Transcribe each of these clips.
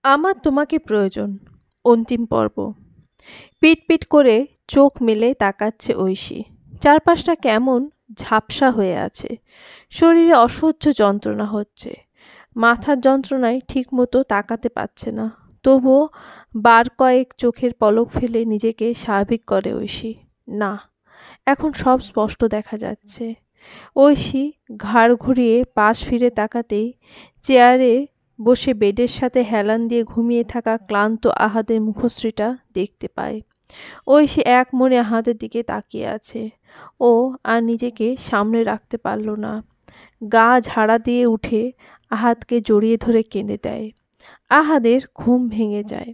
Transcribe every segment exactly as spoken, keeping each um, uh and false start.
আমার তোমাকে প্রয়োজন। অন্তিম পর্ব। পিট পিট করে চোখ মেলে তাকাচ্ছে ঐশী। চারপাশটা কেমন ঝাপসা হয়ে আছে। শরীরে অসহ্য যন্ত্রণা হচ্ছে। মাথার যন্ত্রণায় ঠিকমতো তাকাতে পারছে না। তবুও বার কয়েক চোখের পলক ফেলে নিজেকে স্বাভাবিক করে ঐশী। না, এখন সব স্পষ্ট দেখা যাচ্ছে। ঐশী ঘাড় ঘুরিয়ে পাশ ফিরে তাকাতেই চেয়ারে বসে বেডের সাথে হেলান দিয়ে ঘুমিয়ে থাকা ক্লান্ত আহাদের মুখশ্রীটা দেখতে পায়। ঐশী এক মনে আহাদের দিকে তাকিয়ে আছে। ও আর নিজেকে সামলে রাখতে পারল না। গা ঝাড়া দিয়ে উঠে আহাদকে জড়িয়ে ধরে কেঁদে দেয়। আহাদের ঘুম ভেঙে যায়।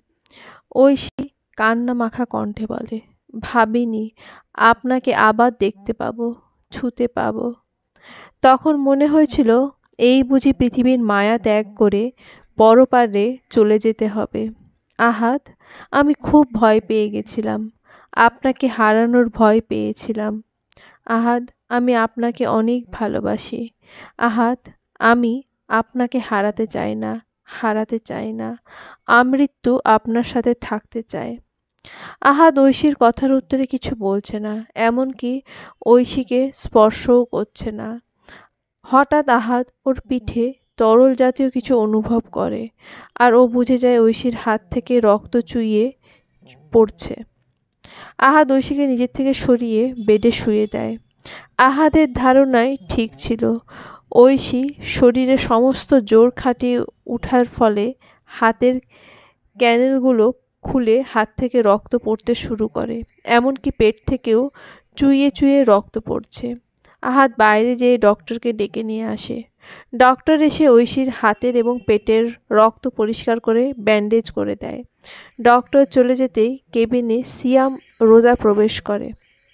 ঐশী কান্না মাখা কণ্ঠে বলে, ভাবিনি আপনাকে আবার দেখতে পাবো, ছুতে পাবো। তখন মনে হয়েছিল এই বুঝি পৃথিবীর মায়া ত্যাগ করে পরপারে চলে যেতে হবে। আহাদ, আমি খুব ভয় পেয়ে গেছিলাম। আপনাকে হারানোর ভয় পেয়েছিলাম। আহাদ, আমি আপনাকে অনেক ভালোবাসি। আহাদ, আমি আপনাকে হারাতে চাই না, হারাতে চাই না। আমৃত্যু আপনার সাথে থাকতে চায়। আহাদ ঐশীর কথার উত্তরে কিছু বলছে না, এমনকি ঐশীকে স্পর্শও করছে না। হঠাৎ আহাদ ওর পিঠে তরল জাতীয় কিছু অনুভব করে, আর ও বুঝে যায় ঐশীর হাত থেকে রক্ত চুইয়ে পড়ছে। আহাদ ঐশীকে নিজের থেকে সরিয়ে বেডে শুয়ে দেয়। আহাদের ধারণাই ঠিক ছিল। ঐশী শরীরে সমস্ত জোর খাটিয়ে উঠার ফলে হাতের ক্যানেলগুলো খুলে হাত থেকে রক্ত পড়তে শুরু করে, এমনকি পেট থেকেও চুইয়ে চুইয়ে রক্ত পড়ছে। আহাদ বাইরে যেয়ে ডক্টরকে ডেকে নিয়ে আসে। ডক্টর এসে ঐশীর হাতের এবং পেটের রক্ত পরিষ্কার করে ব্যান্ডেজ করে দেয়। ডক্টর চলে যেতেই কেবিনে সিয়াম রোজা প্রবেশ করে।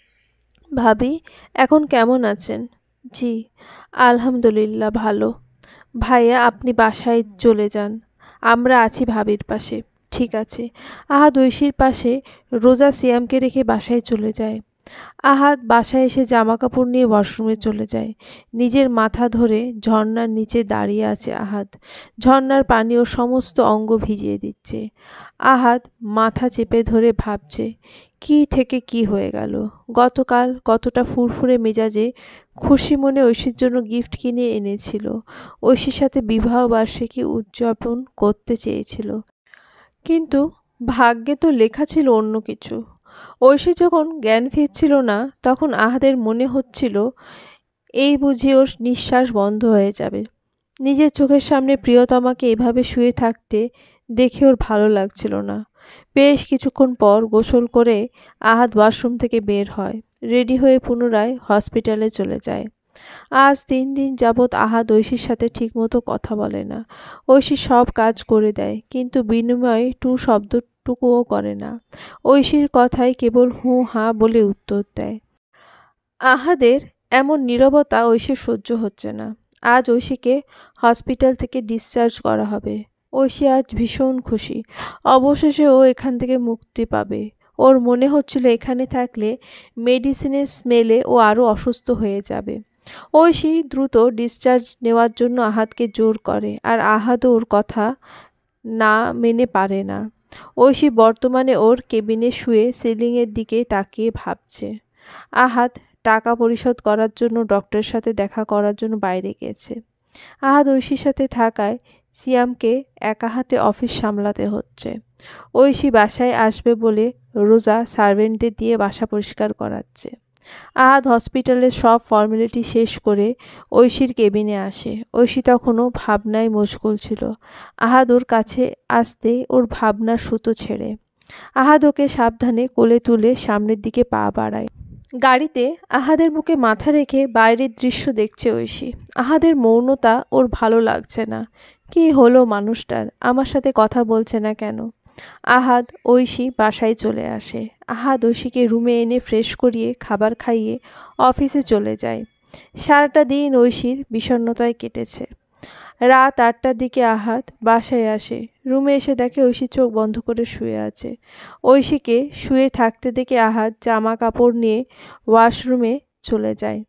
ভাবি, এখন কেমন আছেন? জি, আলহামদুলিল্লাহ ভালো। ভাইয়া, আপনি বাসায় চলে যান, আমরা আছি ভাবির পাশে। ঠিক আছে। আহাদ ঐশীর পাশে রোজা সিয়ামকে রেখে বাসায় চলে যায়। আহাদ বাসায় এসে জামা কাপড় নিয়ে ওয়াশরুমে চলে যায়। নিজের মাথা ধরে ঝর্ণার নিচে দাঁড়িয়ে আছে আহাদ। ঝর্ণার পানি ওর সমস্ত অঙ্গ ভিজিয়ে দিচ্ছে। আহাদ মাথা চেপে ধরে ভাবছে, কি থেকে কি হয়ে গেল। গতকাল কতটা ফুরফুরে মেজাজে খুশি মনে ঐশীর জন্য গিফট কিনে এনেছিল। ঐশীর সাথে বিবাহ বার্ষিকী উদযাপন করতে চেয়েছিল, কিন্তু ভাগ্যে তো লেখা ছিল অন্য কিছু। ঐশী যখন জ্ঞান ফিরছিল না, তখন আহাদের মনে হচ্ছিল এই বুঝি ওর নিঃশ্বাস বন্ধ হয়ে যাবে। নিজের চোখের সামনে প্রিয়তমাকে এভাবে শুয়ে থাকতে দেখে ওর ভালো লাগছিল না। বেশ কিছুক্ষণ পর গোসল করে আহাদ ওয়াশরুম থেকে বের হয়। রেডি হয়ে পুনরায় হসপিটালে চলে যায়। আজ তিন দিন যাবৎ আহাদ ঐশীর সাথে ঠিকমতো কথা বলে না। ঐশী সব কাজ করে দেয়, কিন্তু বিনিময়ে টু শব্দটুকুও করে না। ঐশীর কথায় কেবল হুঁ হাঁ বলে উত্তর দেয়। আহাদের এমন নীরবতা ঐশীর সহ্য হচ্ছে না। আজ ঐশীকে হসপিটাল থেকে ডিসচার্জ করা হবে। ঐশী আজ ভীষণ খুশি। অবশেষে ও এখান থেকে মুক্তি পাবে। ওর মনে হচ্ছিল এখানে থাকলে মেডিসিনের স্মেলে ও আরও অসুস্থ হয়ে যাবে। ঐশী দ্রুত ডিসচার্জ নেওয়ার জন্য আহাদকে জোর করে, আর আহাদও ওর কথা না মেনে পারে না। ঐশী বর্তমানে ওর কেবিনে শুয়ে সিলিংয়ের দিকে তাকিয়ে ভাবছে। আহাদ টাকা পরিশোধ করার জন্য ডক্টরের সাথে দেখা করার জন্য বাইরে গেছে। আহাদ ঐশীর সাথে থাকায় সিয়ামকে একা হাতে অফিস সামলাতে হচ্ছে। ঐশী বাসায় আসবে বলে রোজা সার্ভেন্টদের দিয়ে বাসা পরিষ্কার করাচ্ছে। আহাদ হসপিটালের সব ফর্মালিটি শেষ করে ঐশীর কেবিনে আসে। ঐশী তখনও ভাবনায় মশগুল ছিল। আহাদ ওর কাছে আসতে ওর ভাবনার সুতো ছেড়ে। আহাদ ওকে সাবধানে কোলে তুলে সামনের দিকে পা বাড়ায়। গাড়িতে আহাদের বুকে মাথা রেখে বাইরের দৃশ্য দেখছে ঐশী। আহাদের মৌনতা ওর ভালো লাগছে না। কি হলো মানুষটার, আমার সাথে কথা বলছে না কেন? আহাদ ঐশী বাসায় চলে আসে। আহাদ ঐশীকে রুমে এনে ফ্রেশ করিয়ে খাবার খাইয়ে অফিসে চলে যায়। সারাটা দিন ঐশীর বিষণ্ণতায় কেটেছে। রাত আটটার দিকে আহাদ বাসায় আসে। রুমে এসে দেখে ঐশী চোখ বন্ধ করে শুয়ে আছে। ঐশীকে শুয়ে থাকতে দেখে আহাদ জামা কাপড় নিয়ে ওয়াশরুমে চলে যায়।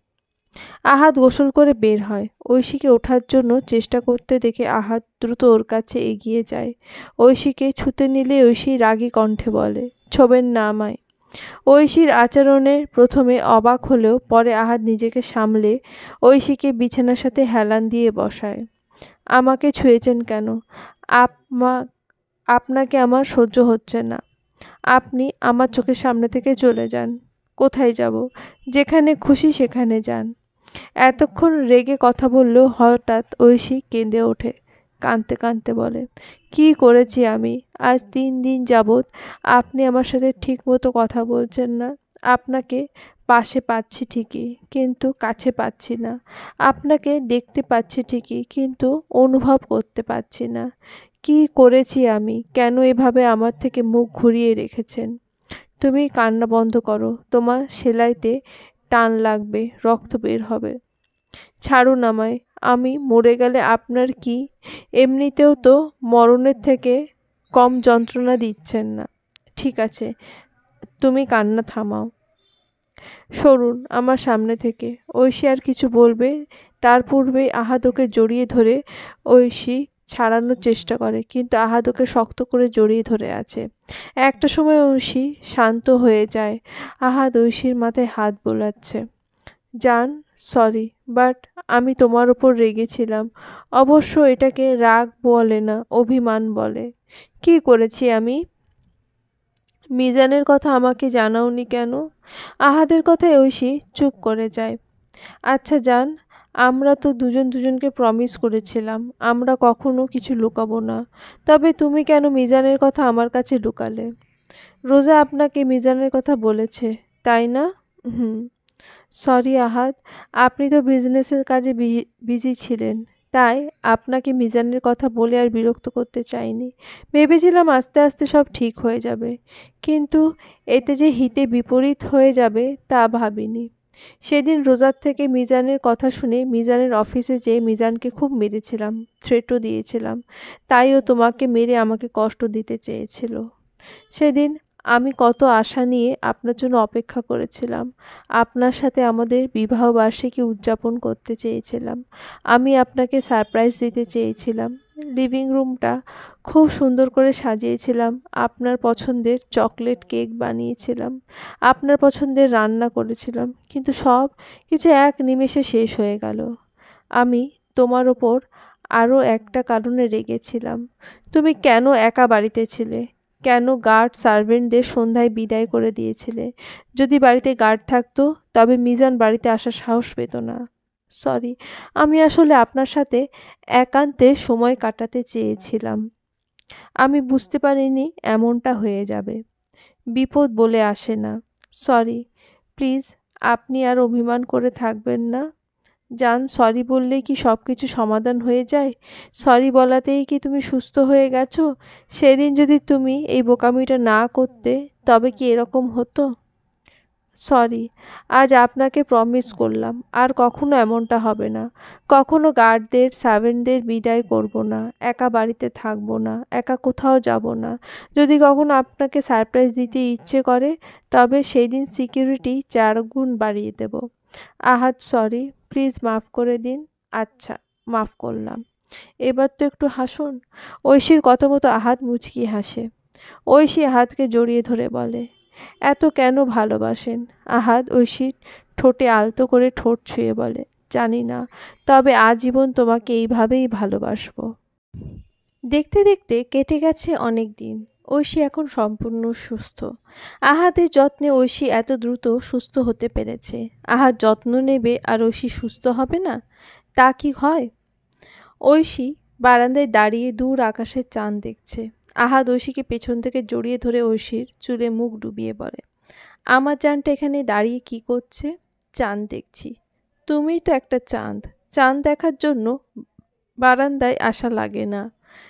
আহাদ গোসল করে বের হয়। ঐশীকে ওঠার জন্য চেষ্টা করতে দেখে আহাদ দ্রুত ওর কাছে এগিয়ে যায়। ঐশীকে ছুতে নিলে ঐশী রাগী কণ্ঠে বলে, ছোবেন না আমায়। ঐশীর আচরণে প্রথমে অবাক হলেও পরে আহাদ নিজেকে সামলে ঐশীকে বিছানার সাথে হেলান দিয়ে বসায়। আমাকে ছুঁয়েছেন কেন? আপমা আপনাকে আমার সহ্য হচ্ছে না। আপনি আমার চোখের সামনে থেকে চলে যান। কোথায় যাব? যেখানে খুশি সেখানে যান। এতক্ষণ রেগে কথা বললেও হঠাৎ ঐশী কেঁদে ওঠে। কাঁদতে কাঁদতে বলে, কি করেছি আমি? আজ তিন দিন যাবৎ আপনি আমার সাথে ঠিকমতো কথা বলছেন না। আপনাকে পাশে পাচ্ছি ঠিকই, কিন্তু কাছে পাচ্ছি না। আপনাকে দেখতে পাচ্ছি ঠিকই, কিন্তু অনুভব করতে পারছি না। কি করেছি আমি? কেন এভাবে আমার থেকে মুখ ঘুরিয়ে রেখেছেন? তুমি কান্না বন্ধ করো। তোমার সেলাইতে টান লাগবে, রক্ত বের হবে। ছাড়ুন আমায়। আমি মরে গেলে আপনার কি? এমনিতেও তো মরণের থেকে কম যন্ত্রণা দিচ্ছেন না। ঠিক আছে, তুমি কান্না থামাও। সরুন আমার সামনে থেকে। ঐশী আর কিছু বলবে তার পূর্বেই আহাদ ওকে জড়িয়ে ধরে ঐশী ছাড়ানোর চেষ্টা করে, কিন্তু আহাদ ওকে শক্ত করে জড়িয়ে ধরে আছে। একটা সময় ঐশী শান্ত হয়ে যায়। আহাদ ঐশীর মাথায় হাত বোলাচ্ছে। জান, সরি, বাট আমি তোমার ওপর রেগেছিলাম। অবশ্য এটাকে রাগ বলে না, অভিমান বলে। কি করেছি আমি? মিজানের কথা আমাকে জানাওনি কেন? আহাদের কথায় ঐশী চুপ করে যায়। আচ্ছা জান, আমরা তো দুজন দুজনকে প্রমিস করেছিলাম আমরা কখনো কিছু লুকাবো না। তবে তুমি কেন মিজানের কথা আমার কাছে লুকালে? রোজা আপনাকে মিজানের কথা বলেছে, তাই না? হুম। সরি আহাদ, আপনি তো বিজনেসের কাজে বিজি ছিলেন, তাই আপনাকে মিজানের কথা বলে আর বিরক্ত করতে চাইনি। ভেবেছিলাম আস্তে আস্তে সব ঠিক হয়ে যাবে, কিন্তু এতে যে হিতে বিপরীত হয়ে যাবে তা ভাবিনি। সেদিন রোজার থেকে মিজানের কথা শুনে মিজানের অফিসে যেয়ে মিজানকে খুব মেরেছিলাম, থ্রেটও দিয়েছিলাম। তাই ও তোমাকে মেরে আমাকে কষ্ট দিতে চেয়েছিল। সেদিন আমি কত আশা নিয়ে আপনার জন্য অপেক্ষা করেছিলাম। আপনার সাথে আমাদের বিবাহবার্ষিকী উদযাপন করতে চেয়েছিলাম। আমি আপনাকে সারপ্রাইজ দিতে চেয়েছিলাম। লিভিং রুমটা খুব সুন্দর করে সাজিয়েছিলাম। আপনার পছন্দের চকলেট কেক বানিয়েছিলাম। আপনার পছন্দের রান্না করেছিলাম। কিন্তু সব কিছু এক নিমেষে শেষ হয়ে গেল। আমি তোমার ওপর আরও একটা কারণে রেগেছিলাম। তুমি কেন একা বাড়িতে ছিলে? কেন গার্ড সার্ভেন্টদের সন্ধ্যায় বিদায় করে দিয়েছিলে? যদি বাড়িতে গার্ড থাকতো তবে মিজান বাড়িতে আসার সাহস পেত না। সরি, আমি আসলে আপনার সাথে একান্তে সময় কাটাতে চেয়েছিলাম। আমি বুঝতে পারিনি এমনটা হয়ে যাবে। বিপদ বলে আসে না। সরি, প্লিজ আপনি আর অভিমান করে থাকবেন না। জান, সরি বললেই কি সব কিছু সমাধান হয়ে যায়? সরি বলাতেই কি তুমি সুস্থ হয়ে গেছো? সেদিন যদি তুমি এই বোকামিটা না করতে তবে কি এরকম হতো? সরি, আজ আপনাকে প্রমিস করলাম আর কখনো এমনটা হবে না। কখনো গার্ডদের সার্ভেন্টদের বিদায় করব না, একা বাড়িতে থাকবো না, একা কোথাও যাব না। যদি কখনো আপনাকে সারপ্রাইজ দিতে ইচ্ছে করে তবে সেই দিন সিকিউরিটি চার গুণ বাড়িয়ে দেব। আহাদ, সরি, প্লিজ মাফ করে দিন। আচ্ছা, মাফ করলাম। এবার তো একটু হাসুন। ঐশীর কথা মতো আহাদ মুচকি হাসে। ঐশী আহাদকে জড়িয়ে ধরে বলে, এত কেন ভালোবাসেন? আহাদ ঐশীর ঠোঁটে আলতো করে ঠোঁট ছুঁয়ে বলে, জানি না, তবে আজীবন তোমাকে এইভাবেই ভালোবাসবো। দেখতে দেখতে কেটে গেছে অনেক দিন। ঐশী এখন সম্পূর্ণ সুস্থ। আহাদের যত্নে ঐশী এত দ্রুত সুস্থ হতে পেরেছে। আহাদ যত্ন নেবে আর ঐশী সুস্থ হবে না? তা কি হয়? ঐশী বারান্দায় দাঁড়িয়ে দূর আকাশের চাঁদ দেখছে। আহাদ ঐশীকে পেছন থেকে জড়িয়ে ধরে ঐশীর চুলে মুখ ডুবিয়ে বলে, আমার চাঁদটা এখানে দাঁড়িয়ে কি করছে? চাঁদ দেখছি। তুমিই তো একটা চাঁদ। চাঁদ দেখার জন্য বারান্দায় আসা লাগে না।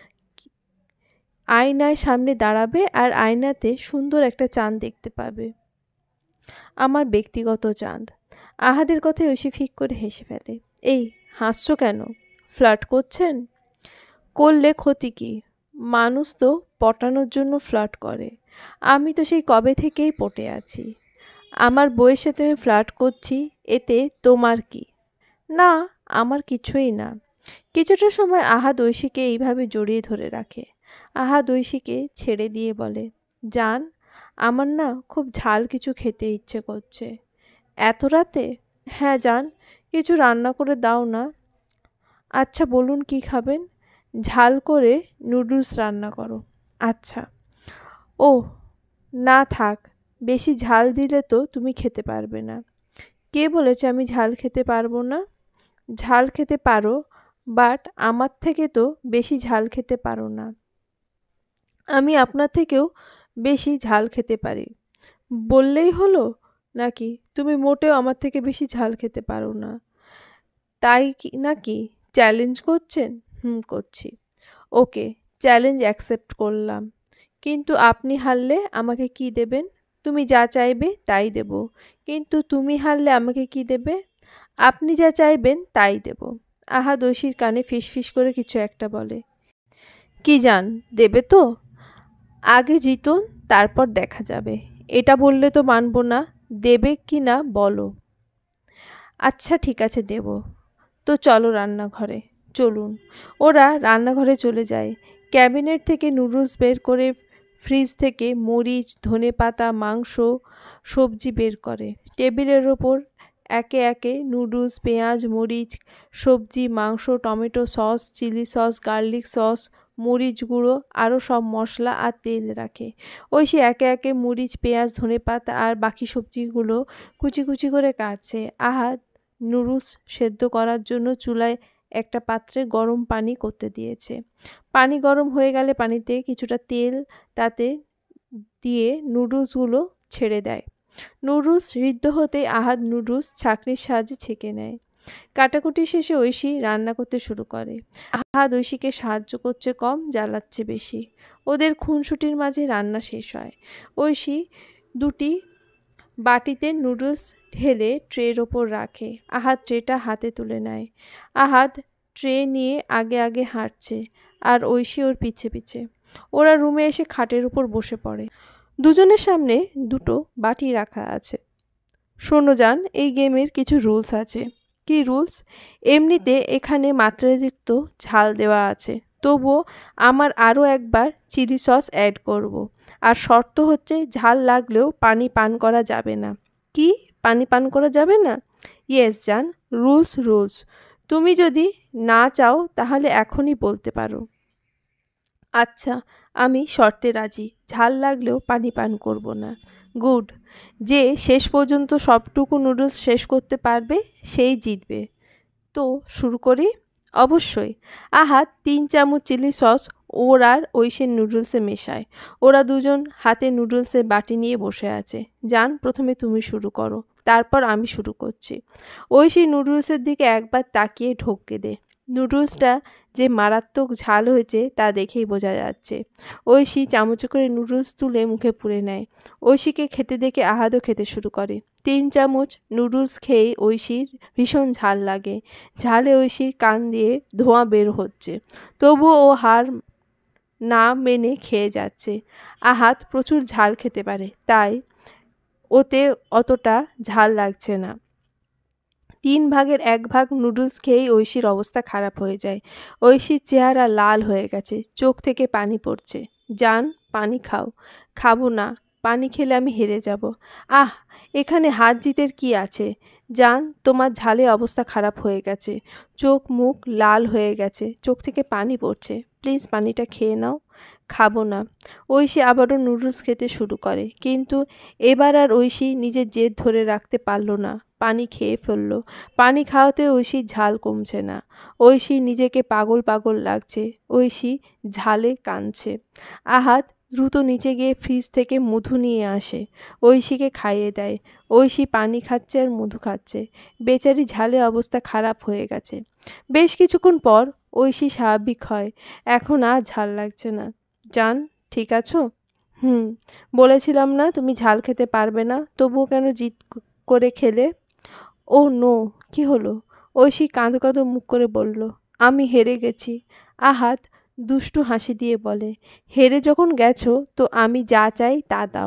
আয়নায় সামনে দাঁড়াবে আর আয়নাতে সুন্দর একটা চাঁদ দেখতে পাবে। আমার ব্যক্তিগত চাঁদ। আহাদের কথায় ঐশী ফিক করে হেসে ফেলে। এই, হাসছো কেন? ফ্লার্ট করছেন? করলে ক্ষতি কি? মানুষ তো পটানোর জন্য ফ্লার্ট করে। আমি তো সেই কবে থেকেই পটে আছি। আমার বউয়ের সাথে আমি ফ্লার্ট করছি, এতে তোমার কি? না, আমার কিছুই না। কিছুটা সময় আহাদ ঐশীকে এইভাবে জড়িয়ে ধরে রাখে। আহাদ ঐশীকে ছেড়ে দিয়ে বলে, জান, আমার না খুব ঝাল কিছু খেতে ইচ্ছে করছে। এত রাতে? হ্যাঁ জান, কিছু রান্না করে দাও না। আচ্ছা বলুন কি খাবেন? ঝাল করে নুডলস রান্না করো। আচ্ছা। ওহ না থাক, বেশি ঝাল দিলে তো তুমি খেতে পারবে না। কে বলেছে আমি ঝাল খেতে পারবো না? ঝাল খেতে পারো, বাট আমার থেকে তো বেশি ঝাল খেতে পারো না। আমি আপনার থেকেও বেশি ঝাল খেতে পারি। বললেই হলো নাকি তুমি মোটেও আমার থেকে বেশি ঝাল খেতে পারো না? তাই কি নাকি চ্যালেঞ্জ করছেন? হুম করছি। ওকে, চ্যালেঞ্জ অ্যাকসেপ্ট করলাম। কিন্তু আপনি হারলে আমাকে কি দেবেন? তুমি যা চাইবে তাই দেব। কিন্তু তুমি হারলে আমাকে কি দেবে? আপনি যা চাইবেন তাই দেব। আহাদ ঐশীর কানে ফিসফিস করে কিছু একটা বলে। কি জান, দেবে তো? আগে জিতুন, তারপর দেখা যাবে। এটা বললে তো মানব না। দেবে কি না বলো। আচ্ছা ঠিক আছে দেব। তো চলো রান্নাঘরে। চলুন। ওরা রান্নাঘরে চলে যায়। ক্যাবিনেট থেকে নুডলস বের করে ফ্রিজ থেকে মরিচ, ধনেপাতা, মাংস, সবজি বের করে। টেবিলের ওপর একে একে নুডলস, পেঁয়াজ, মরিচ, সবজি, মাংস, tomato sauce, chilli sauce, garlic sauce, মরিচ গুঁড়ো, আরও সব মশলা আর তেল রাখে। ঐশী একে একে মরিচ, পেঁয়াজ, ধনেপাতা আর বাকি সবজিগুলো কুচি কুচি করে কাটছে। আহাদ নুডলস সেদ্ধ করার জন্য চুলায় একটা পাত্রে গরম পানি করতে দিয়েছে। পানি গরম হয়ে গেলে পানিতে কিছুটা তেল তাতে দিয়ে নুডলসগুলো ছেড়ে দেয়। নুডলস সিদ্ধ হতেই আহাদ নুডলস ছাঁকনির সাহায্যে ছেঁকে নেয়। কাটাকুটি শেষে ঐশী রান্না করতে শুরু করে। আহাদ ঐশীকে সাহায্য করছে কম, জ্বালাচ্ছে বেশি। ওদের খুনসুটির মাঝে রান্না শেষ হয়। ঐশী দুটি বাটিতে নুডলস ঢেলে ট্রের ওপর রাখে। আহাদ ট্রেটা হাতে তুলে নেয়। আহাদ ট্রে নিয়ে আগে আগে হাঁটছে আর ঐশী ওর পিছে পিছে। ওরা রুমে এসে খাটের উপর বসে পড়ে। দুজনের সামনে দুটো বাটি রাখা আছে। শোনো জান, এই গেমের কিছু রুলস আছে। কি রুলস? এমনিতে এখানে মাত্রাতিরিক্ত ঝাল দেওয়া আছে, তবুও আমার আরও একবার চিলি সস অ্যাড করব। আর শর্ত হচ্ছে ঝাল লাগলেও পানি পান করা যাবে না। কি? পানি পান করা যাবে না? ইয়েস জান, রুলস রুলস। তুমি যদি না চাও তাহলে এখনই বলতে পারো। আচ্ছা, আমি শর্তে রাজি। ঝাল লাগলেও পানি পান করব না। গুড। যে শেষ পর্যন্ত সবটুকু নুডলস শেষ করতে পারবে সেই জিতবে। তো শুরু করি? অবশ্যই। আহাদ তিন চামচ চিলি সস ওর আর ঐশীর নুডলসে মেশায়। ওরা দুজন হাতে নুডলসের বাটি নিয়ে বসে আছে। জান, প্রথমে তুমি শুরু করো, তারপর আমি শুরু করছি। ঐশী নুডলসের দিকে একবার তাকিয়ে ঢোকে দে। নুডলসটা যে মারাত্মক ঝাল হয়েছে তা দেখেই বোঝা যাচ্ছে। ঐশী চামচে করে নুডলস তুলে মুখে পুরে নেয়। ঐশীকে খেতে দেখে আহাদও খেতে শুরু করে। তিন চামচ নুডলস খেয়েই ঐশীর ভীষণ ঝাল লাগে। ঝালে ঐশীর কান দিয়ে ধোঁয়া বের হচ্ছে, তবুও ও হার না মেনে খেয়ে যাচ্ছে। আহাদ প্রচুর ঝাল খেতে পারে, তাই ওতে অতটা ঝাল লাগছে না। তিন ভাগের এক ভাগ নুডলস খেয়েই ঐশীর অবস্থা খারাপ হয়ে যায়। ঐশীর চেহারা লাল হয়ে গেছে, চোখ থেকে পানি পড়ছে। জান, পানি খাও। খাবো না, পানি খেলে আমি হেরে যাব। আহ, এখানে হার জিতের কি আছে? জান, তোমার ঝালে অবস্থা খারাপ হয়ে গেছে, চোখ মুখ লাল হয়ে গেছে, চোখ থেকে পানি পড়ছে। প্লিজ পানিটা খেয়ে নাও। খাবো না। ঐশী আবারও নুডলস খেতে শুরু করে, কিন্তু এবার আর ঐশী নিজের জেদ ধরে রাখতে পারল না, পানি খেয়ে ফেলল। পানি খাওয়াতে ঐশীর ঝাল কমছে না। ঐশী নিজেকে পাগল পাগল লাগছে। ঐশী ঝালে কাঁদছে। আহাদ দ্রুত নিচে গিয়ে ফ্রিজ থেকে মধু নিয়ে আসে, ঐশীকে খাইয়ে দেয়। ঐশী পানি খাচ্ছে আর মধু খাচ্ছে। বেচারি ঝালে অবস্থা খারাপ হয়ে গেছে। বেশ কিছুক্ষণ পর ঐশী স্বাভাবিক হয়। এখন আর ঝাল লাগছে না। জান, ঠিক আছো? হুম। বলেছিলাম না তুমি ঝাল খেতে পারবে না, তবুও কেন জিদ করে খেলে? ও নো, কি হলো? ঐশী কাঁদো কাঁদো মুখ করে বলল, আমি হেরে গেছি। আহাদ দুষ্টু হাসি দিয়ে বলে, হেরে যখন গেছো তো আমি যা চাই তা দাও।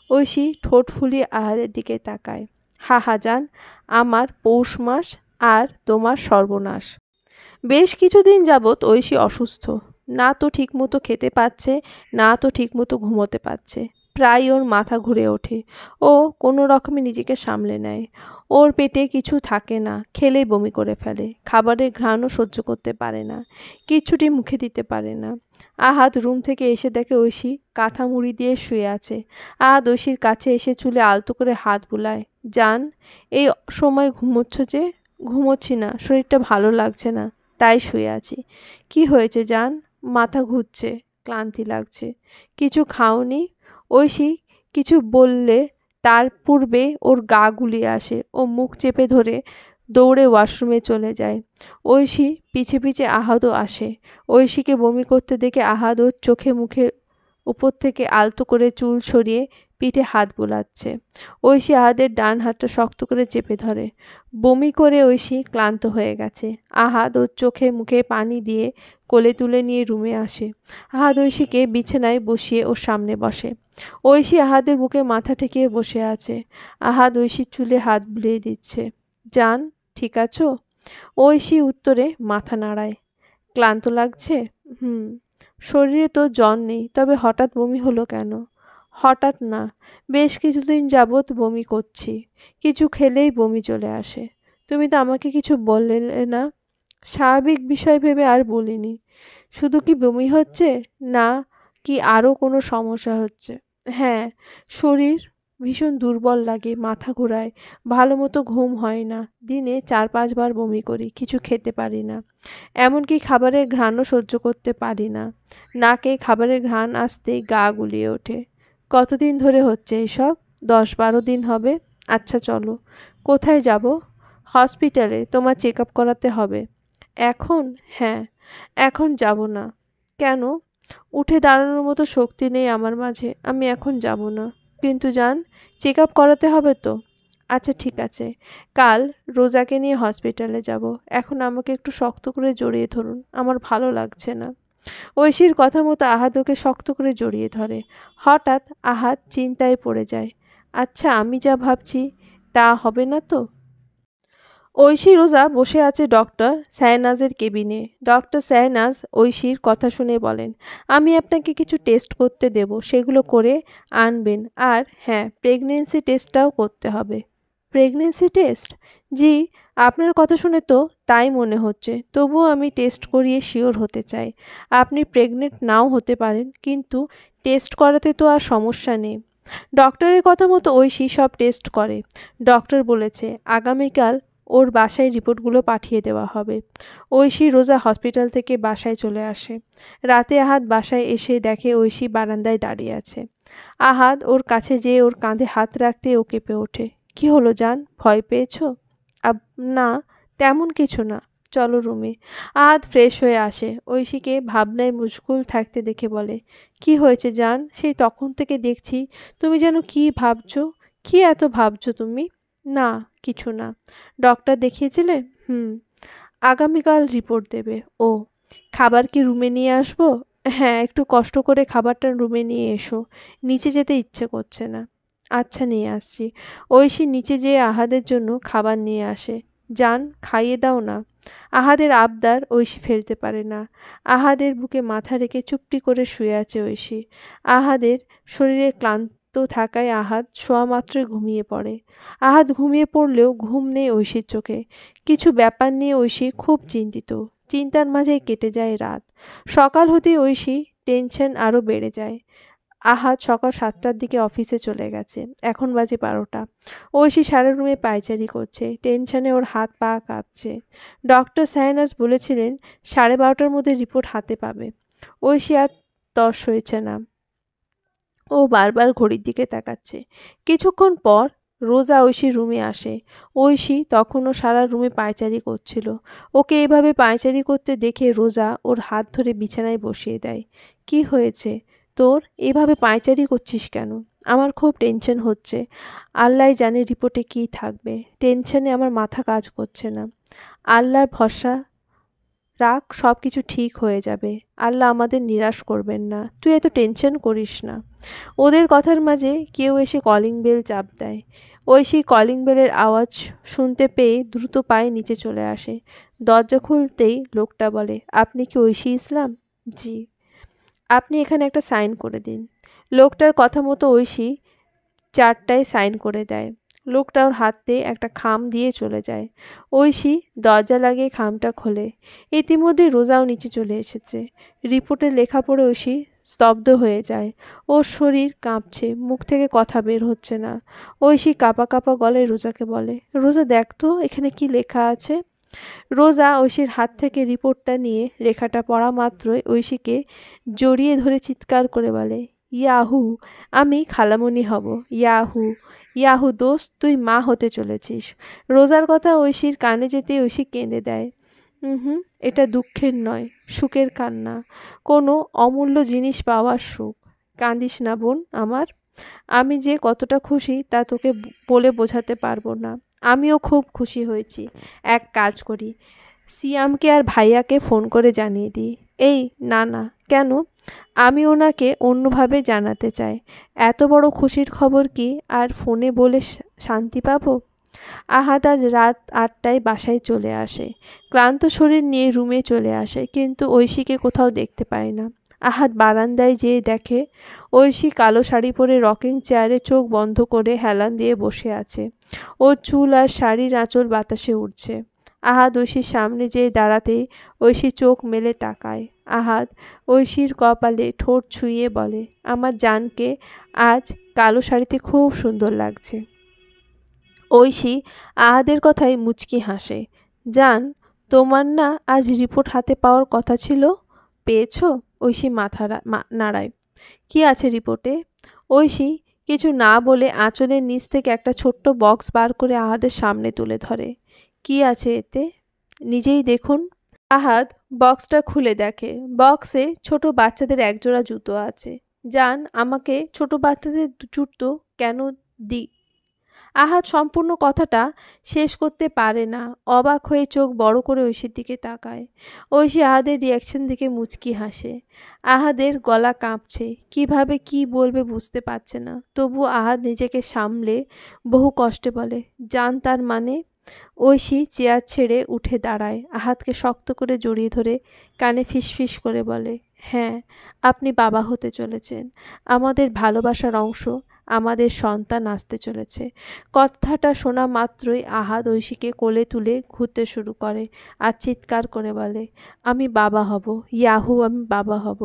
ঐশী ঠোঁট ফুলিয়ে আহাদের দিকে তাকায়। হা হা জান, আমার পৌষ মাস আর তোমার সর্বনাশ। বেশ কিছুদিন যাবৎ ঐশী অসুস্থ। না তো ঠিকমতো খেতে পাচ্ছে, না তো ঠিকমতো ঘুমোতে পারছে। প্রায় ওর মাথা ঘুরে ওঠে। ও কোনো রকমে নিজেকে সামলে নেয়। ওর পেটে কিছু থাকে না, খেলেই বমি করে ফেলে। খাবারের ঘ্রাণও সহ্য করতে পারে না, কিচ্ছুটি মুখে দিতে পারে না। আহাদ রুম থেকে এসে দেখে ঐশী কাঁথা মুড়ি দিয়ে শুয়ে আছে। আহাদ ঐশীর কাছে এসে চুলে আলতো করে হাত বুলায়। জান, এই সময় ঘুমোচ্ছ যে? ঘুমোচ্ছি না, শরীরটা ভালো লাগছে না, তাই শুয়ে আছি। কি হয়েছে জান? মাথা ঘুরছে, ক্লান্তি লাগছে। কিছু খাওনি? ঐশী কিছু বললে তার পূর্বে ওর গা গুলিয়ে আসে। ও মুখ চেপে ধরে দৌড়ে ওয়াশরুমে চলে যায়। ঐশী পিছে পিছে আহাদও আসে। ঐশীকে বমি করতে দেখে আহাদ ওর চোখে মুখে উপর থেকে আলতো করে চুল সরিয়ে পিঠে হাত বুলাচ্ছে। ঐশী আহাদের ডান হাতটা শক্ত করে চেপে ধরে। বমি করে ঐশী ক্লান্ত হয়ে গেছে। আহাদ ওর চোখে মুখে পানি দিয়ে কোলে তুলে নিয়ে রুমে আসে। আহাদ ঐশীকে বিছানায় বসিয়ে ওর সামনে বসে। ঐশী আহাদের বুকে মাথা ঠেকিয়ে বসে আছে। আহাদ ঐশীর চুলে হাত বুলিয়ে দিচ্ছে। জান, ঠিক আছো? ঐশী উত্তরে মাথা নাড়ায়। ক্লান্ত লাগছে? হুম। শরীরে তো জ্বর নেই, তবে হঠাৎ বমি হলো কেন? হঠাৎ না, বেশ কিছুদিন যাবৎ বমি করছি। কিছু খেলেই বমি চলে আসে। তুমি তো আমাকে কিছু বললে না। স্বাভাবিক বিষয় ভেবে আর বলিনি। শুধু কি বমি হচ্ছে, না কি আরও কোনো সমস্যা হচ্ছে? হ্যাঁ, শরীর ভীষণ দুর্বল লাগে, মাথা ঘোরায়, ভালো মতো ঘুম হয় না। দিনে চার পাঁচবার বমি করি, কিছু খেতে পারি না। এমনকি খাবারের ঘ্রাণও সহ্য করতে পারি না। নাকে খাবারের ঘ্রাণ আসতেই গা গুলিয়ে ওঠে। কতদিন ধরে হচ্ছে এসব? দশ বারো দিন হবে। আচ্ছা চলো। কোথায় যাব? হসপিটালে, তোমার চেক আপ করাতে হবে। এখন? হ্যাঁ। এখন যাব না। কেন? উঠে দাঁড়ানোর মতো শক্তি নেই আমার মাঝে, আমি এখন যাব না। কিন্তু জান, চেক আপ করাতে হবে তো। আচ্ছা ঠিক আছে, কাল রোজাকে নিয়ে হসপিটালে যাব। এখন আমাকে একটু শক্ত করে জড়িয়ে ধরুন, আমার ভালো লাগছে না। ঐশীর কথা মতো আহাদ ওকে শক্ত করে জড়িয়ে ধরে। হঠাৎ আহাদ চিন্তায় পড়ে যায়। আচ্ছা, আমি যা ভাবছি তা হবে না তো? ঐশী রোজা বসে আছে ডক্টর শাহনাজের কেবিনে। ডক্টর শাহনাজ ঐশীর কথা শুনে বলেন, আমি আপনাকে কিছু টেস্ট করতে দেব, সেগুলো করে আনবেন। আর হ্যাঁ, প্রেগনেন্সি টেস্টটাও করতে হবে। Pregnancy test? জি, আপনার কথা শুনে তো তাই মনে হচ্ছে। তবুও আমি টেস্ট করিয়ে শিওর হতে চাই। আপনি প্রেগনেন্ট নাও হতে পারেন, কিন্তু টেস্ট করাতে তো আর সমস্যা নেই। ডক্টরের কথা মতো ঐশী সব টেস্ট করে। ডক্টর বলেছে আগামীকাল ওর বাসায় রিপোর্টগুলো পাঠিয়ে দেওয়া হবে। ঐশী রোজা হসপিটাল থেকে বাসায় চলে আসে। রাতে আহাদ বাসায় এসে দেখে ঐশী বারান্দায় দাঁড়িয়ে আছে। আহাদ ওর কাছে যেয়ে ওর কাঁধে হাত রাখতে ও কেঁপে ওঠে। কি হলো জান, ভয় পেয়েছো? আব না, তেমন কিছু না। চলো রুমে। আহাদ ফ্রেশ হয়ে আসে। ঐশীকে ভাবনায় মশগুল থাকতে দেখে বলে, কি হয়েছে জান? সেই তখন থেকে দেখছি তুমি যেন কি ভাবছো। কি এত ভাবছো তুমি? না, কিছু না। ডক্টর দেখিয়েছিলে? হুম। আগামীকাল রিপোর্ট দেবে। ও, খাবার কি রুমে নিয়ে আসবো? হ্যাঁ, একটু কষ্ট করে খাবারটা রুমে নিয়ে এসো। নিচে যেতে ইচ্ছে করছে না। আচ্ছা, নিয়ে আসছি। ঐশী নিচে যেয়ে আহাদের জন্য খাবার নিয়ে আসে। জান, খাইয়ে দাও না। আহাদের আবদার ঐশী ফেলতে পারে না। আহাদের বুকে মাথা রেখে চুপটি করে শুয়ে আছে ঐশী। আহাদের শরীরে ক্লান্ত থাকায় আহাদ শোয়া মাত্রই ঘুমিয়ে পড়ে। আহাদ ঘুমিয়ে পড়লেও ঘুম নেই ঐশীর চোখে। কিছু ব্যাপার নিয়ে ঐশী খুব চিন্তিত। চিন্তার মাঝেই কেটে যায় রাত। সকাল হতেই ঐশী টেনশন আরও বেড়ে যায়। আহাদ সকাল সাতটার দিকে অফিসে চলে গেছে। এখন বাজে বারোটা। ঐশী সারা রুমে পায়চারি করছে। টেনশনে ওর হাত পা কাঁপছে। ডক্টর শাহনাজ বলেছিলেন সাড়ে বারোটার মধ্যে রিপোর্ট হাতে পাবে। ঐশী আর তর সইছে না। ও বারবার ঘড়ির দিকে তাকাচ্ছে। কিছুক্ষণ পর রোজা ঐশীর রুমে আসে। ঐশী তখনও সারা রুমে পায়চারি করছিল। ওকে এভাবে পায়চারি করতে দেখে রোজা ওর হাত ধরে বিছানায় বসিয়ে দেয়। কি হয়েছে তোর, এভাবে পায়চারি করছিস কেন? আমার খুব টেনশন হচ্ছে। আল্লাহই জানে রিপোর্টে কী থাকবে। টেনশনে আমার মাথা কাজ করছে না। আল্লাহর ভরসা রাখ, সব কিছু ঠিক হয়ে যাবে। আল্লাহ আমাদের নিরাশ করবেন না, তুই এত টেনশন করিস না। ওদের কথার মাঝে কেউ এসে কলিং বেল চাপ দেয়। ঐশী কলিং বেলের আওয়াজ শুনতে পেয়ে দ্রুত পায়ে নিচে চলে আসে। দরজা খুলতেই লোকটা বলে, আপনি কি ঐশী ইসলাম? জি। আপনি এখানে একটা সাইন করে দিন। লোকটার কথা মতো ঐশী চারটায় সাইন করে দেয়। লোকটা ওর হাতে একটা খাম দিয়ে চলে যায়। ঐশী দরজা লাগিয়ে খামটা খোলে। ইতিমধ্যে রোজাও নিচে চলে এসেছে। রিপোর্টের লেখা পড়ে ঐশী স্তব্ধ হয়ে যায়। ওর শরীর কাঁপছে, মুখ থেকে কথা বের হচ্ছে না। ঐশী কাঁপা কাঁপা গলায় রোজাকে বলে, রোজা দেখ তো এখানে কি লেখা আছে। রোজা ঐশীর হাত থেকে রিপোর্টটা নিয়ে লেখাটা পড়া মাত্রই ঐশীকে জড়িয়ে ধরে চিৎকার করে বলে, ইয়াহু, আমি খালামণি হব। ইয়াহু, ইয়াহু দোস্ত, তুই মা হতে চলেছিস। রোজার কথা ঐশীর কানে যেতে ঐশী কেঁদে দেয়। হুম, এটা দুঃখের নয়, সুখের কান্না, কোনো অমূল্য জিনিস পাওয়ার সুখ। কাঁদিস না বোন আমার, আমি যে কতটা খুশি তা তোকে বলে বোঝাতে পারবো না। আমিও খুব খুশি হয়েছি। এক কাজ করি, সিয়ামকে আর ভাইয়াকে ফোন করে জানিয়ে দিই। এই না না, কেন? আমি ওনাকে অন্যভাবে জানাতে চাই। এত বড় খুশির খবর কি আর ফোনে বলে শান্তি পাবো? আহাদ আজ রাত আটটায় বাসায় চলে আসে। ক্লান্ত শরীর নিয়ে রুমে চলে আসে, কিন্তু ঐশীকে কোথাও দেখতে পায় না। আহাদ বারান্দায় যেয়ে দেখে ঐশী কালো শাড়ি পরে রকিং চেয়ারে চোখ বন্ধ করে হেলান দিয়ে বসে আছে। ওর চুল আর শাড়ির আঁচল বাতাসে উড়ছে। আহাদ ঐশীর সামনে যেয়ে দাঁড়াতেই ঐশী চোখ মেলে তাকায়। আহাদ ঐশীর কপালে ঠোঁট ছুঁয়ে বলে, আমার জানকে আজ কালো শাড়িতে খুব সুন্দর লাগছে। ঐশী আহাদের কথায় মুচকি হাসে। জান, তোমার না আজ রিপোর্ট হাতে পাওয়ার কথা ছিল, পেয়েছো? ঐশী মাথা নাড়ায়। কি আছে রিপোর্টে? ঐশী কিছু না বলে আঁচলের নিচ থেকে একটা ছোট্ট বক্স বার করে আহাদের সামনে তুলে ধরে। কি আছে এতে? নিজেই দেখুন। আহাদ বক্সটা খুলে দেখে। বক্সে ছোট বাচ্চাদের একজোড়া জুতো আছে। জান, আমাকে ছোট বাচ্চাদের জুতো কেন দি? আহাদ সম্পূর্ণ কথাটা শেষ করতে পারে না। অবাক হয়ে চোখ বড় করে ঐশীর দিকে তাকায়। ঐশী আহাদের রিয়াকশন দেখে মুচকি হাসে। আহাদের গলা কাঁপছে, কিভাবে কি বলবে বুঝতে পারছে না। তবু আহাদ নিজেকে সামলে বহু কষ্টে বলে, জান তার মানে? ঐশী চেয়ার ছেড়ে উঠে দাঁড়ায়। আহাদকে শক্ত করে জড়িয়ে ধরে কানে ফিসফিস করে বলে, হ্যাঁ, আপনি বাবা হতে চলেছেন। আমাদের ভালোবাসার অংশ, আমাদের সন্তান আসতে চলেছে। কথাটা শোনা মাত্রই আহাদ ঐশীকে কোলে তুলে ঘুরতে শুরু করে আর চিৎকার করে বলে, আমি বাবা হব, ইয়াহু, আমি বাবা হব।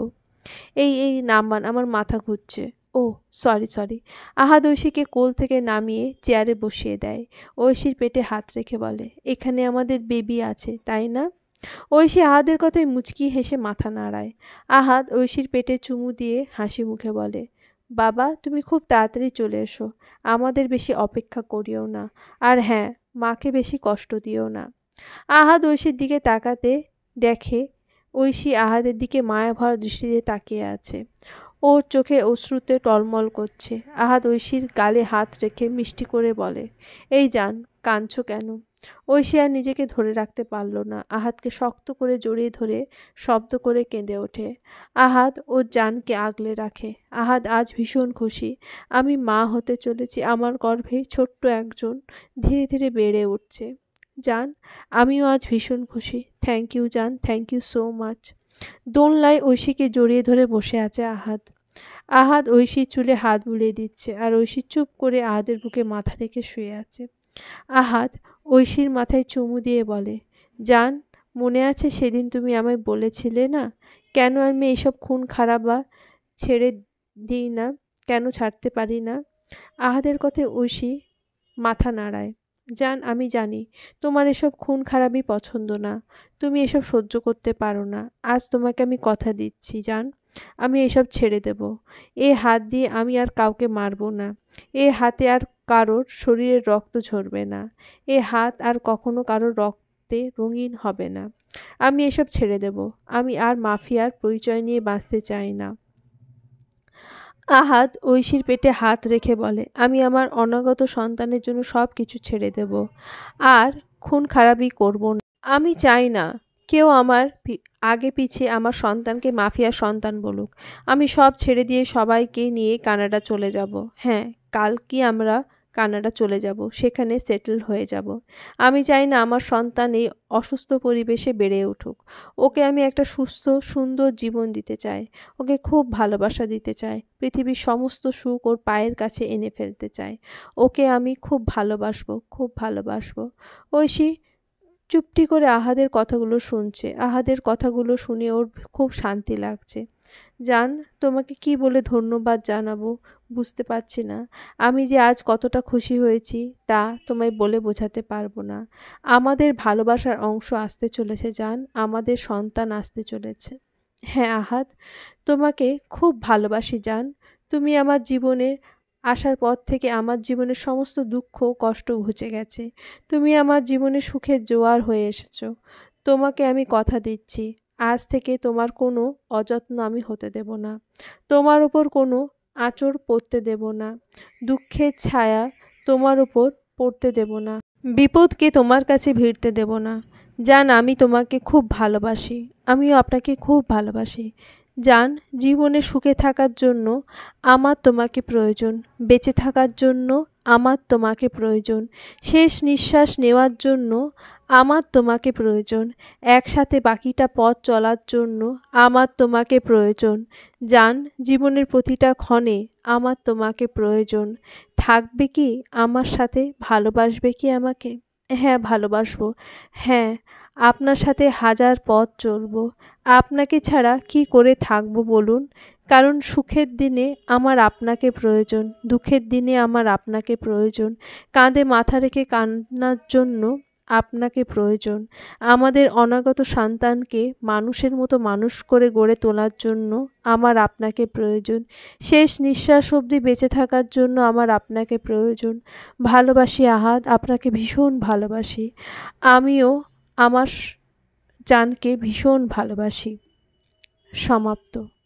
এই এই নামান, আমার মাথা ঘুরছে। ও সরি সরি। আহাদ ঐশীকে কোল থেকে নামিয়ে চেয়ারে বসিয়ে দেয়। ঐশীর পেটে হাত রেখে বলে, এখানে আমাদের বেবি আছে, তাই না? ঐশী আহাদের কথায় মুচকি হেসে মাথা নাড়ায়। আহাদ ঐশীর পেটে চুমু দিয়ে হাসি মুখে বলে, বাবা তুমি খুব তাড়াতাড়ি চলে এসো, আমাদের বেশি অপেক্ষা করিও না। আর হ্যাঁ, মাকে বেশি কষ্ট দিও না। আহাদ ঐশীর দিকে তাকাতে দেখে ঐশী আহাদের দিকে মায়া ভরা দৃষ্টিতে তাকিয়ে আছে। ওর চোখে অশ্রুতে টলমল করছে। আহাদ ঐশীর গালে হাত রেখে মিষ্টি করে বলে, এই জান, কাঁদছো কেন? ঐশী আর নিজেকে ধরে রাখতে পারল না। আহাদকে শক্ত করে জড়িয়ে ধরে শব্দ করে কেঁদে ওঠে। আহাদ ওর জানকে আগলে রাখে। আহাদ আজ ভীষণ খুশি। আমি মা হতে চলেছি। আমার গর্ভে ছোট্ট একজন ধীরে ধীরে বেড়ে উঠছে। জান, আমিও আজ ভীষণ খুশি। থ্যাংক ইউ জান, থ্যাংক ইউ সো মাচ। দোলনায় ঐশীকে জড়িয়ে ধরে বসে আছে আহাদ। আহাদ ঐশীর চুলে হাত বুলিয়ে দিচ্ছে আর ঐশী চুপ করে আহাদের বুকে মাথা রেখে শুয়ে আছে। আহাদ ঐশীর মাথায় চুমু দিয়ে বলে, জান, মনে আছে সেদিন তুমি আমায় বলেছিলে না কেন আমি এইসব খুন খারাপা ছেড়ে দিই না, কেন ছাড়তে পারি না? আহাদের কথায় ঐশী মাথা নাড়ায়। জান, আমি জানি তোমার এসব খুন খারাপই পছন্দ না, তুমি এসব সহ্য করতে পারো না। আজ তোমাকে আমি কথা দিচ্ছি জান, আমি এসব ছেড়ে দেব। এ হাত দিয়ে আমি আর কাউকে মারবো না। এ হাতে আর কারোর শরীরের রক্ত ঝরবে না। এ হাত আর কখনো কারোর রক্তে রঙিন হবে না। আমি এসব ছেড়ে দেব। আমি আর মাফিয়ার পরিচয় নিয়ে বাঁচতে চাই না। আহাদ ঐশীর পেটে হাত রেখে বলে, আমি আমার অনাগত সন্তানের জন্য সব কিছু ছেড়ে দেব, আর খুন খারাপই করব না। আমি চাই না কেউ আমার পি- আগে পিছে আমার সন্তানকে মাফিয়ার সন্তান বলুক, আমি সব ছেড়ে দিয়ে সবাইকে নিয়ে কানাডা চলে যাব। হ্যাঁ, কালকে আমরা কানাডা চলে যাব, সেখানে সেটেল হয়ে যাব। আমি চাই না আমার সন্তান এই অসুস্থ পরিবেশে বেড়ে উঠুক। ওকে আমি একটা সুস্থ সুন্দর জীবন দিতে চাই। ওকে খুব ভালোবাসা দিতে চাই। পৃথিবীর সমস্ত সুখ ওর পায়ের কাছে এনে ফেলতে চাই। ওকে আমি খুব ভালোবাসবো, খুব ভালোবাসবো। ঐশী চুপটি করে আহাদের কথাগুলো শুনছে। আহাদের কথাগুলো শুনে ওর খুব শান্তি লাগছে। জান, তোমাকে কি বলে ধন্যবাদ জানাবো বুঝতে পারছি না। আমি যে আজ কতটা খুশি হয়েছি তা তোমায় বলে বোঝাতে পারবো না। আমাদের ভালোবাসার অংশ আসতে চলেছে জান, আমাদের সন্তান আসতে চলেছে। হ্যাঁ আহাদ, তোমাকে খুব ভালোবাসি জান। তুমি আমার জীবনের আসার পর থেকে আমার জীবনের সমস্ত দুঃখ কষ্ট ঘুচে গেছে। তুমি আমার জীবনে সুখের জোয়ার হয়ে এসেছো। তোমাকে আমি কথা দিচ্ছি, আজ থেকে তোমার কোনো অযত্ন আমি হতে দেব না। তোমার ওপর কোনো আঁচড় পড়তে দেব না। দুঃখের ছায়া তোমার ওপর পড়তে দেব না। বিপদকে তোমার কাছে ভিড়তে দেব না। জান, আমি তোমাকে খুব ভালোবাসি। আমিও আপনাকে খুব ভালোবাসি। জান, জীবনে সুখে থাকার জন্য আমার তোমাকে প্রয়োজন। বেঁচে থাকার জন্য আমার তোমাকে প্রয়োজন। শেষ নিঃশ্বাস নেওয়ার জন্য আমার তোমাকে প্রয়োজন। একসাথে বাকিটা পথ চলার জন্য আমার তোমাকে প্রয়োজন। জান, জীবনের প্রতিটা ক্ষণে আমার তোমাকে প্রয়োজন। থাকবে কি আমার সাথে? ভালোবাসবে কি আমাকে? হ্যাঁ, ভালোবাসবো। হ্যাঁ, আপনার সাথে হাজার পথ চলবো। আপনাকে ছাড়া কি করে থাকবো বলুন? কারণ সুখের দিনে আমার আপনাকে প্রয়োজন, দুঃখের দিনে আমার আপনাকে প্রয়োজন। কাঁধে মাথা রেখে কান্নার জন্য আপনাকে প্রয়োজন। আমাদের অনাগত সন্তানকে মানুষের মতো মানুষ করে গড়ে তোলার জন্য আমার আপনাকে প্রয়োজন। শেষ নিঃশ্বাস অবধি বেঁচে থাকার জন্য আমার আপনাকে প্রয়োজন। ভালোবাসি আহাদ, আপনাকে ভীষণ ভালোবাসি। আমিও আমার জানকে ভীষণ ভালোবাসি। সমাপ্ত।